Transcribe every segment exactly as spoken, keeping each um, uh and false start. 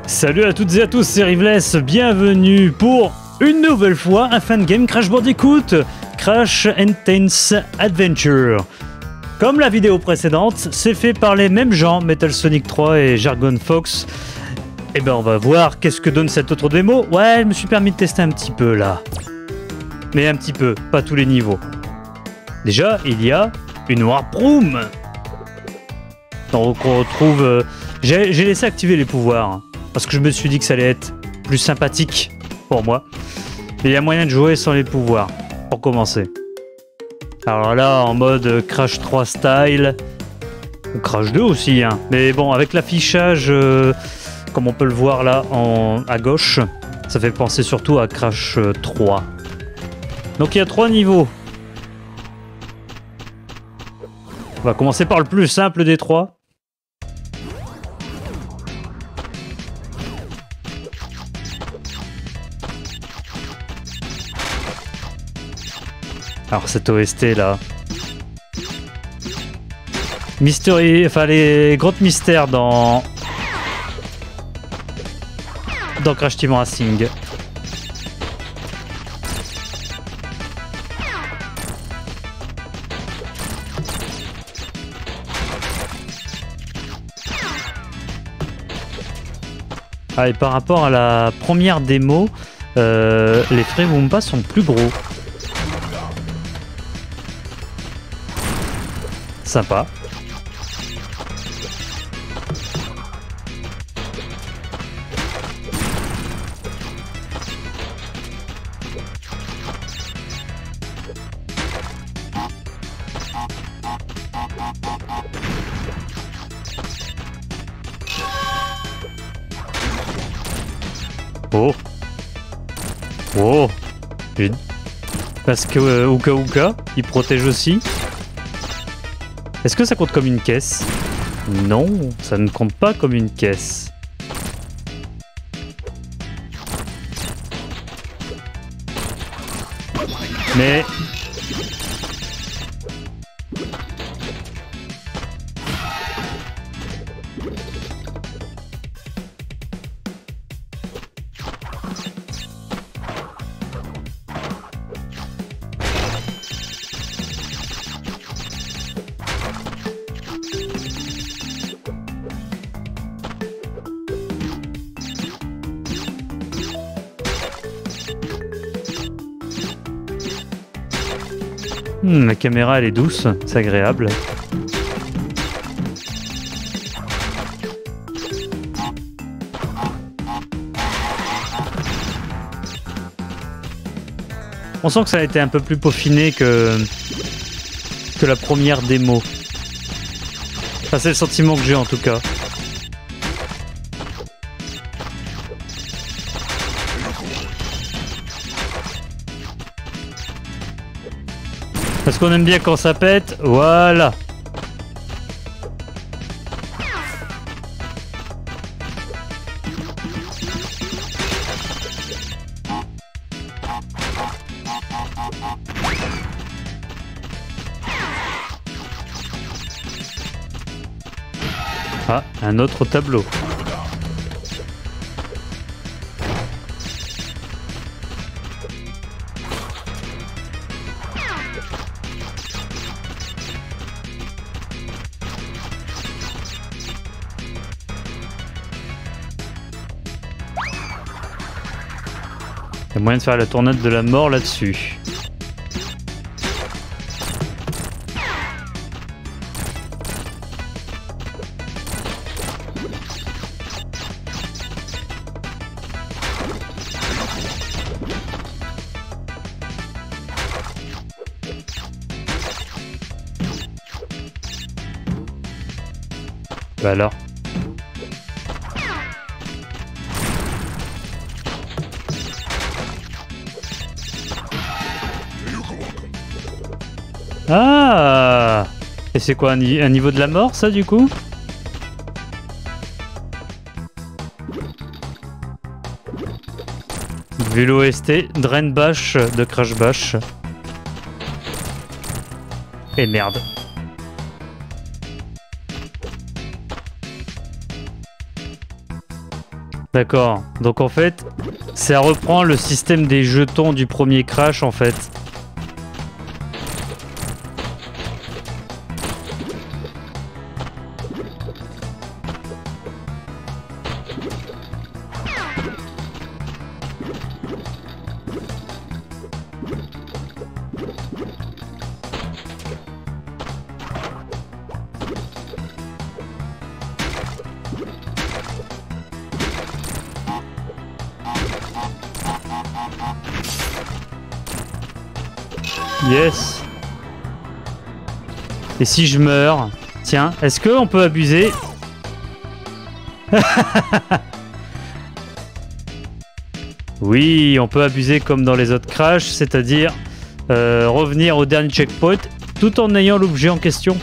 Salut à toutes et à tous, c'est Riveless, bienvenue pour une nouvelle fois un fan game Crash Bandicoot, Crash Intense Adventure. Comme la vidéo précédente, c'est fait par les mêmes gens, Metal Sonic trois et Jargon Fox. Et ben on va voir qu'est-ce que donne cette autre démo. Ouais, je me suis permis de tester un petit peu là. Mais un petit peu, pas tous les niveaux. Déjà, il y a une Warp Room. Donc on retrouve... Euh, j'ai laissé activer les pouvoirs. Hein, parce que je me suis dit que ça allait être plus sympathique pour moi. Mais il y a moyen de jouer sans les pouvoirs, pour commencer. Alors là, en mode Crash trois style, ou Crash deux aussi, hein. Mais bon, avec l'affichage, euh, comme on peut le voir là, en, à gauche, ça fait penser surtout à Crash trois. Donc il y a trois niveaux. On va commencer par le plus simple des trois. Alors cette O S T là. Mystery, enfin les grottes mystères dans dans Crash Team Racing. Ah, et par rapport à la première démo, euh, les frais Wumpa sont plus gros. Sympa. Oh. Oh. Parce que euh, Uka Uka, il protège aussi. Est-ce que ça compte comme une caisse? Non, ça ne compte pas comme une caisse. Mais... Hmm, la caméra elle est douce, c'est agréable. On sent que ça a été un peu plus peaufiné que, que la première démo. Enfin, c'est le sentiment que j'ai en tout cas. Parce qu'on aime bien quand ça pète, voilà. Ah, un autre tableau. Il y a moyen de faire la tornade de la mort là-dessus. Bah alors. Ah! Et c'est quoi, un, ni un niveau de la mort, ça, du coup? Vu l'O S T, Drain Bash de Crash Bash. Et merde. D'accord. Donc en fait, ça reprend le système des jetons du premier Crash en fait. Yes. Et si je meurs? Tiens, est-ce qu'on peut abuser? Oui, on peut abuser comme dans les autres Crash, c'est-à-dire euh, revenir au dernier checkpoint tout en ayant l'objet en question.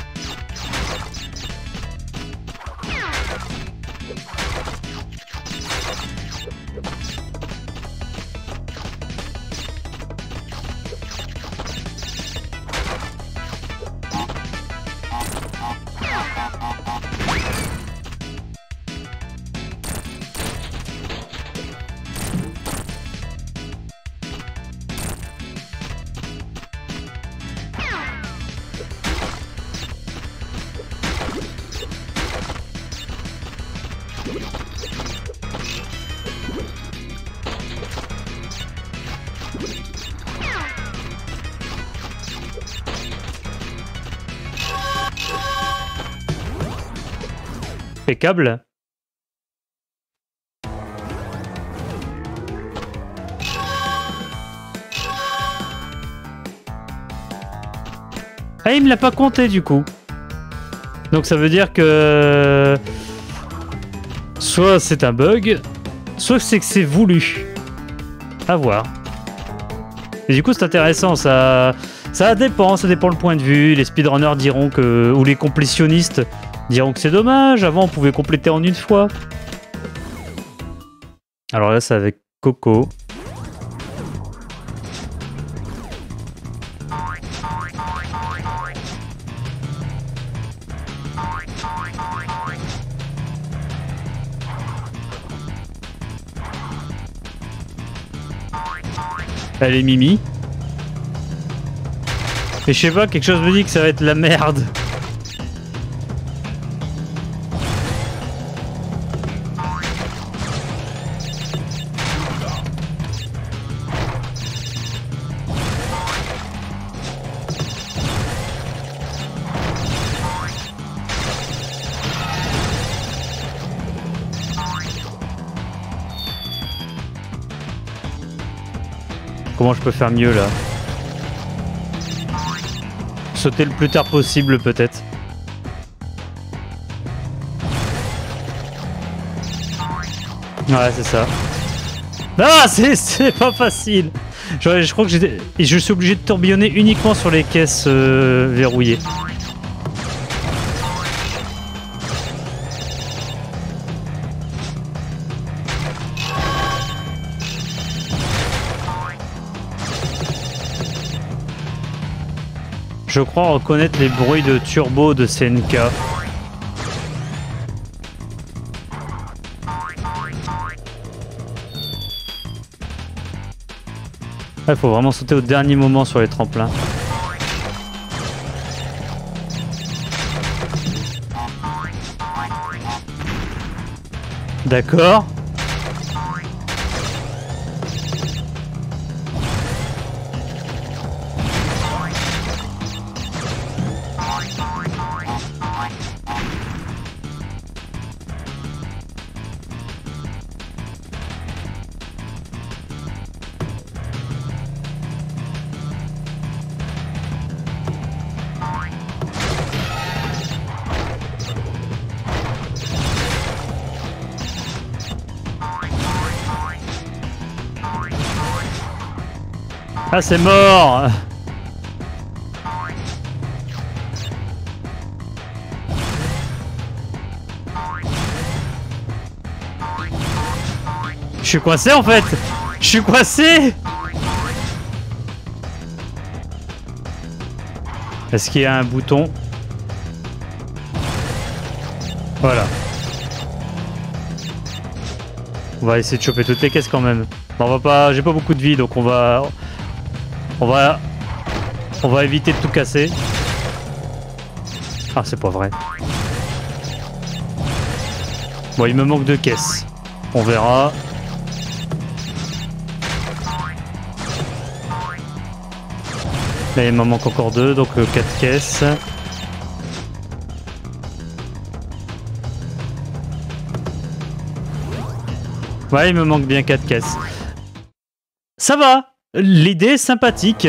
Impeccable. Ah, il me l'a pas compté du coup. Donc ça veut dire que soit c'est un bug, soit c'est que c'est voulu. À voir. Et du coup c'est intéressant, ça, ça dépend, ça dépend le point de vue. Les speedrunners diront que, ou les complétionnistes diront que c'est dommage, avant on pouvait compléter en une fois. Alors là c'est avec Coco. Elle est Mimi. Et je sais pas, quelque chose me dit que ça va être la merde. Comment je peux faire mieux là? Sauter le plus tard possible peut-être. Ouais c'est ça. Ah c'est pas facile. Je, je crois que j'étais, je suis obligé de tourbillonner uniquement sur les caisses euh, verrouillées. Je crois reconnaître les bruits de turbo de C N K. Il faut vraiment sauter au dernier moment sur les tremplins. D'accord. Ah c'est mort. Je suis coincé en fait. Je suis coincé. Est-ce qu'il y a un bouton? Voilà. On va essayer de choper toutes les caisses quand même. On va pas... J'ai pas beaucoup de vie, donc on va... On va... On va éviter de tout casser. Ah, c'est pas vrai. Bon, il me manque deux caisses. On verra. Là, il m'en manque encore deux, donc euh, quatre caisses. Ouais, il me manque bien quatre caisses. Ça va! L'idée est sympathique.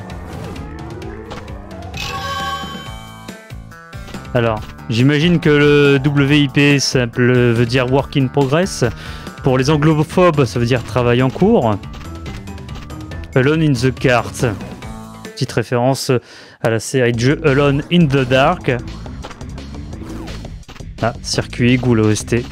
Alors, j'imagine que le W I P simple veut dire Work in Progress. Pour les anglophobes, ça veut dire travail en cours. Alone in the Cart. Petite référence à la série de jeux Alone in the Dark. Ah, circuit égout, l'O S T.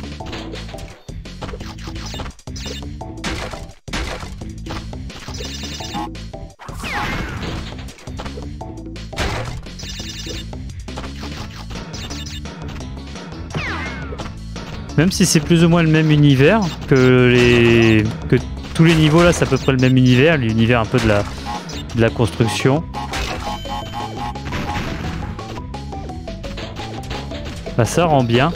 Même si c'est plus ou moins le même univers que les que tous les niveaux là, c'est à peu près le même univers, l'univers un peu de la de la construction. Bah ça rend bien.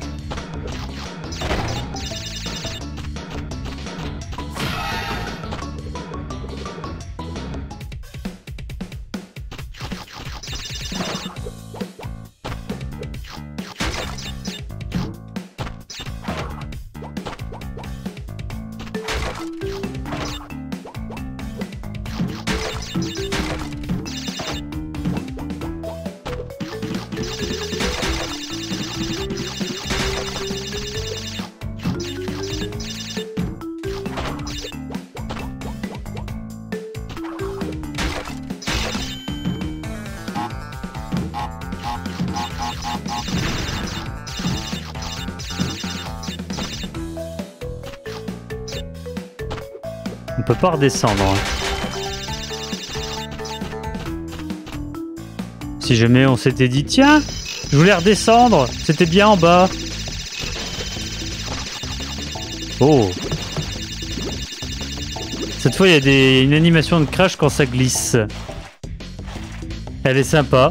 On peut pas redescendre. Si jamais on s'était dit tiens, je voulais redescendre, c'était bien en bas. Oh. Cette fois il y a des... une animation de crash quand ça glisse. Elle est sympa.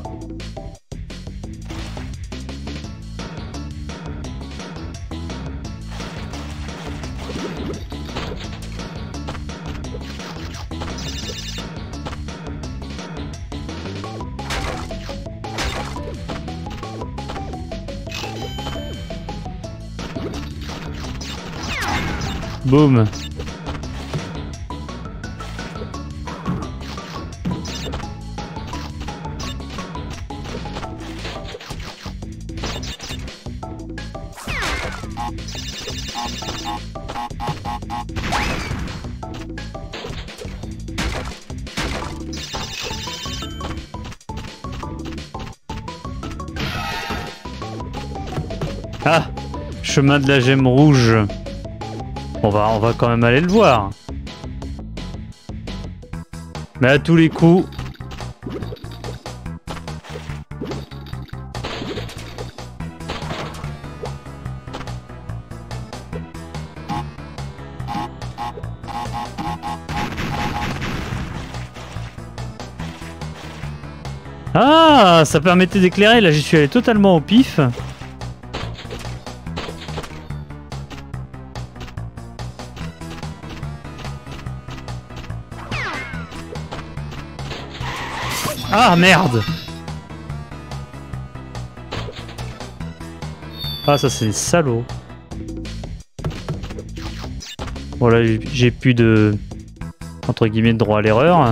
Boum. Ah, chemin de la gemme rouge. On va, on va quand même aller le voir. Mais à tous les coups... Ah, ça permettait d'éclairer. Là, j'y suis allé totalement au pif. Ah merde! Ah ça c'est salaud. Bon là j'ai plus de... entre guillemets de droit à l'erreur.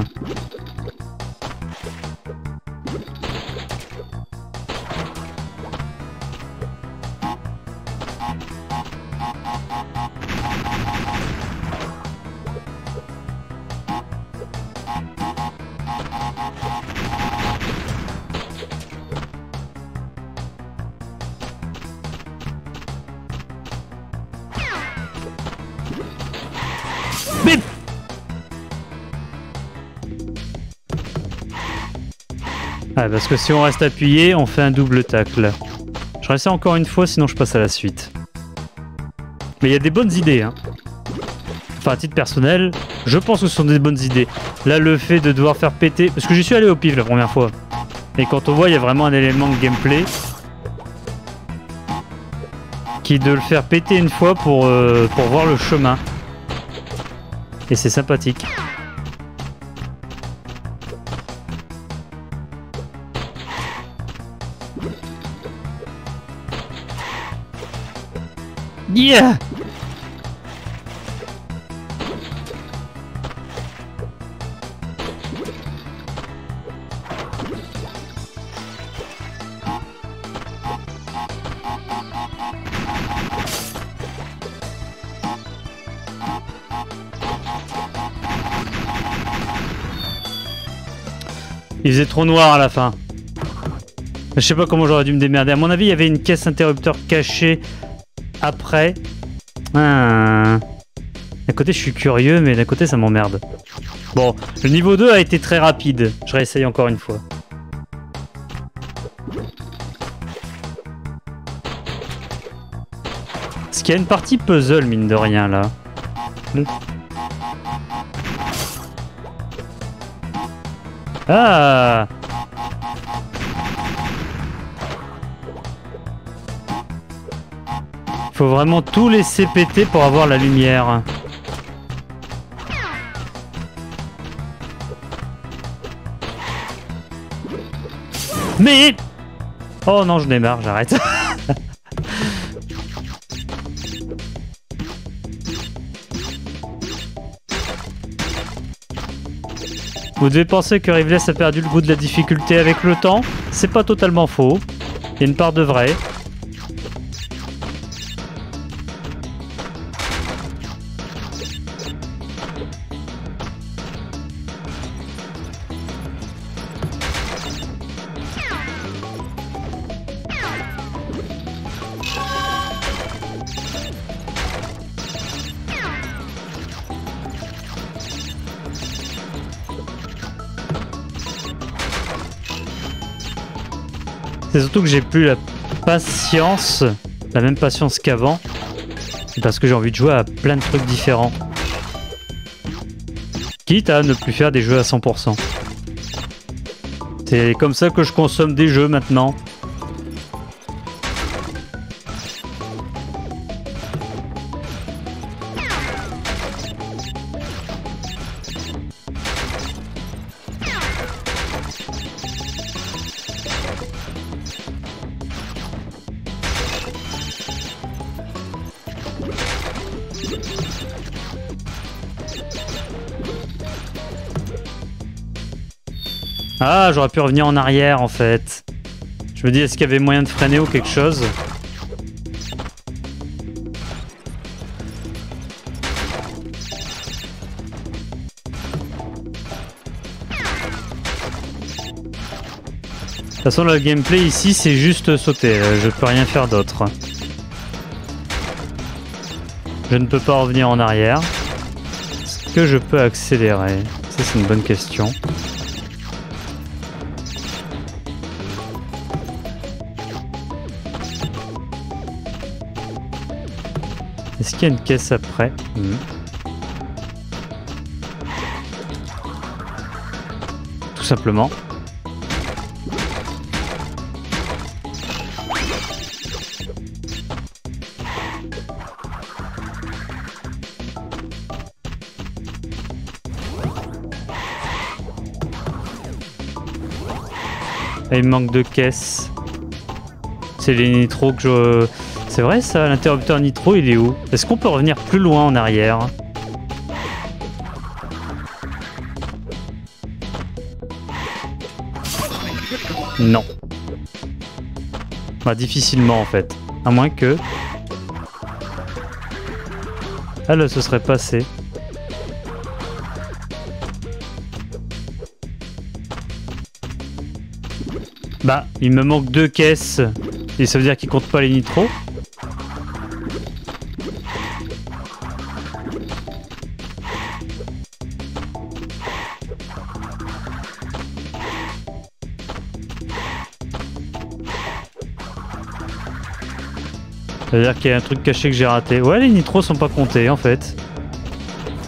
Bip. Ah, parce que si on reste appuyé, on fait un double tacle. Je reste encore une fois, sinon je passe à la suite. Mais il y a des bonnes idées, hein. Enfin, à titre personnel, je pense que ce sont des bonnes idées. Là, le fait de devoir faire péter... Parce que j'y suis allé au pif la première fois. Et quand on voit, il y a vraiment un élément de gameplay qui est de le faire péter une fois pour, euh, pour voir le chemin. Et c'est sympathique. Yeah! Il faisait trop noir à la fin. Je sais pas comment j'aurais dû me démerder. À mon avis, il y avait une caisse interrupteur cachée après. Ah. D'un côté, je suis curieux, mais d'un côté, ça m'emmerde. Bon, le niveau deux a été très rapide. Je réessaye encore une fois. Est-ce qu'il y a une partie puzzle, mine de rien, là? Ah! Faut vraiment tout laisser péter pour avoir la lumière. Mais... Oh non, je démarre, j'arrête. Vous devez penser que Riveless a perdu le goût de la difficulté avec le temps. C'est pas totalement faux. Il y a une part de vrai. C'est surtout que j'ai plus la patience, la même patience qu'avant, parce que j'ai envie de jouer à plein de trucs différents. Quitte à ne plus faire des jeux à cent pour cent. C'est comme ça que je consomme des jeux maintenant. Ah, j'aurais pu revenir en arrière en fait. Je me dis, est-ce qu'il y avait moyen de freiner ou quelque chose? De toute façon, le gameplay ici, c'est juste sauter. Je peux rien faire d'autre. Je ne peux pas revenir en arrière. Est-ce que je peux accélérer? Ça, c'est une bonne question. Est-ce qu'il y a une caisse après? mmh. Tout simplement. Et il me manque de caisses. C'est les nitros que je... C'est vrai ça, l'interrupteur nitro il est où? Est-ce qu'on peut revenir plus loin en arrière? Non. Bah difficilement en fait. À moins que... Ah là ce serait passé. Bah il me manque deux caisses. Et ça veut dire qu'il compte pas les nitros? Ça veut dire qu'il y a un truc caché que j'ai raté. Ouais, les nitros sont pas comptés en fait.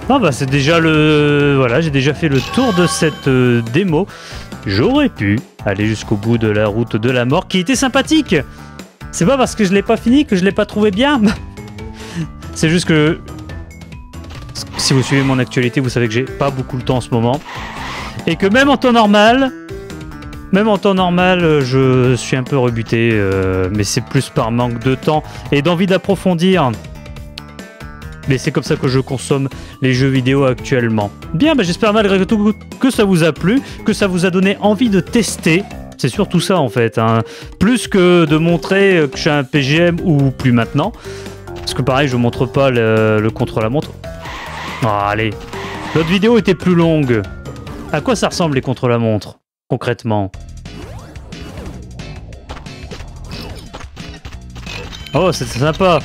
Ah bah c'est déjà le... Voilà, j'ai déjà fait le tour de cette euh, démo. J'aurais pu aller jusqu'au bout de la route de la mort, qui était sympathique. C'est pas parce que je l'ai pas fini que je l'ai pas trouvé bien. C'est juste que... Si vous suivez mon actualité, vous savez que j'ai pas beaucoup le temps en ce moment. Et que même en temps normal... Même en temps normal, je suis un peu rebuté. Euh, mais c'est plus par manque de temps et d'envie d'approfondir. Mais c'est comme ça que je consomme les jeux vidéo actuellement. Bien, bah j'espère malgré tout que ça vous a plu, que ça vous a donné envie de tester. C'est surtout ça en fait, hein. Plus que de montrer que je suis un P G M ou plus maintenant. Parce que pareil, je montre pas le, le contre-la-montre. Oh, allez, l'autre vidéo était plus longue. À quoi ça ressemble les contre-la-montre, concrètement? Oh, c'est sympa.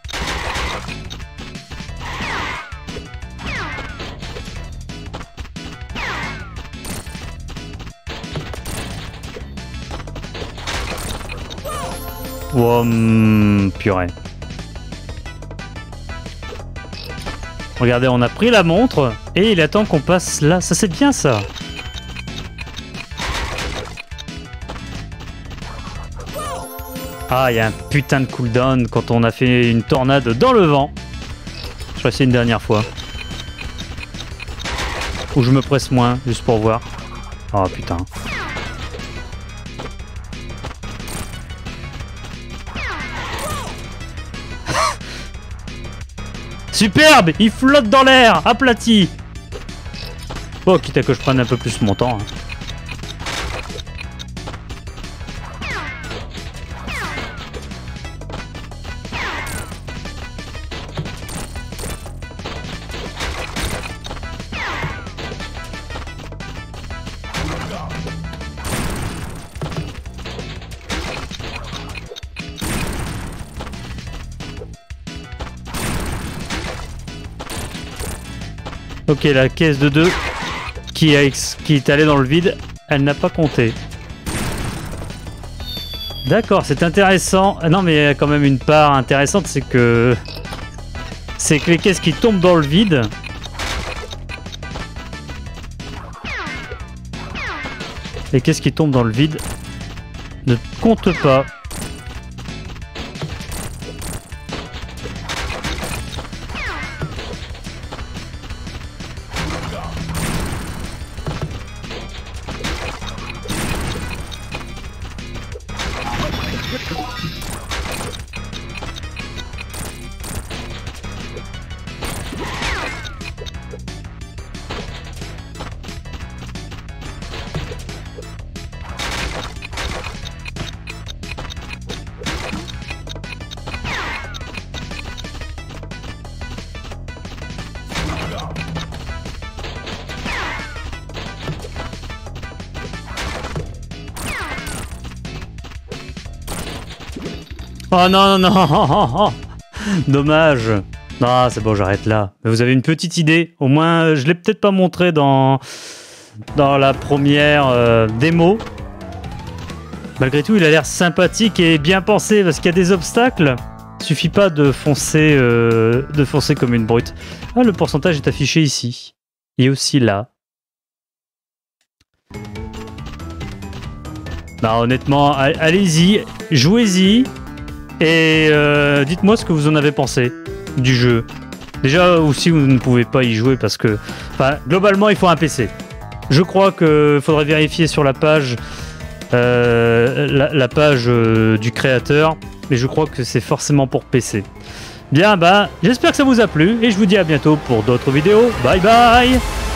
Oh, hum, purée. Regardez, on a pris la montre et il attend qu'on passe là. Ça, c'est bien, ça. Ah, il y a un putain de cooldown quand on a fait une tornade dans le vent. Je vais essayer une dernière fois. Ou je me presse moins, juste pour voir. Oh, putain. Superbe! Il flotte dans l'air, aplati! Bon, quitte à que je prenne un peu plus mon temps. Hein. Ok, la caisse de deux qui, a ex qui est allée dans le vide, elle n'a pas compté. D'accord, c'est intéressant. Non, mais il y a quand même une part intéressante, c'est que... C'est que les caisses qui tombent dans le vide... Les caisses qui tombent dans le vide ne comptent pas. Oh non, non, non. Dommage. Ah, c'est bon, j'arrête là. Mais vous avez une petite idée. Au moins, je l'ai peut-être pas montré dans, dans la première euh, démo. Malgré tout, il a l'air sympathique et bien pensé parce qu'il y a des obstacles. Il suffit pas de foncer, euh, de foncer comme une brute. Ah, le pourcentage est affiché ici. Et aussi là. Non, honnêtement, allez-y, jouez-y. Et euh, dites-moi ce que vous en avez pensé du jeu. Déjà, aussi, vous ne pouvez pas y jouer parce que... Enfin, globalement, il faut un P C. Je crois qu'il faudrait vérifier sur la page, euh, la, la page euh, du créateur. Mais je crois que c'est forcément pour P C. Bien, bah, j'espère que ça vous a plu. Et je vous dis à bientôt pour d'autres vidéos. Bye bye!